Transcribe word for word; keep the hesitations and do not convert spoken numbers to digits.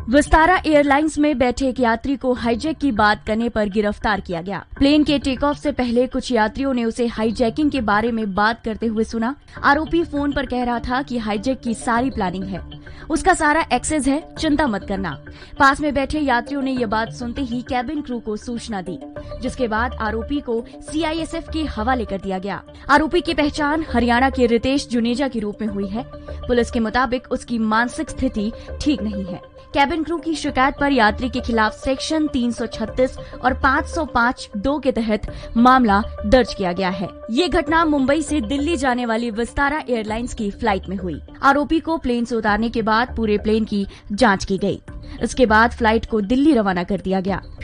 Vistara airlines में बैठे एक यात्री को हाईजैक की बात करने पर गिरफ्तार किया गया। प्लेन के टेक ऑफ से पहले कुछ यात्रियों ने उसे हाईजैकिंग के बारे में बात करते हुए सुना। आरोपी फोन पर कह रहा था कि हाईजैक की सारी प्लानिंग है, उसका सारा एक्सेस है, चिंता मत करना। पास में बैठे यात्रियों ने यह बात सुनते ही कैबिन क्रू को सूचना दी, जिसके बाद आरोपी को सी आई एस एफ के हवाले कर दिया गया। आरोपी की पहचान हरियाणा के रितेश जुनेजा के रूप में हुई है। पुलिस के मुताबिक उसकी मानसिक स्थिति ठीक नहीं है। कैबिन क्रू की शिकायत पर यात्री के खिलाफ सेक्शन तीन सौ छत्तीस और पाँच सौ पाँच दो के तहत मामला दर्ज किया गया है। ये घटना मुंबई से दिल्ली जाने वाली विस्तारा एयरलाइंस की फ्लाइट में हुई। आरोपी को प्लेन से उतारने के बाद पूरे प्लेन की जांच की गई। इसके बाद फ्लाइट को दिल्ली रवाना कर दिया गया।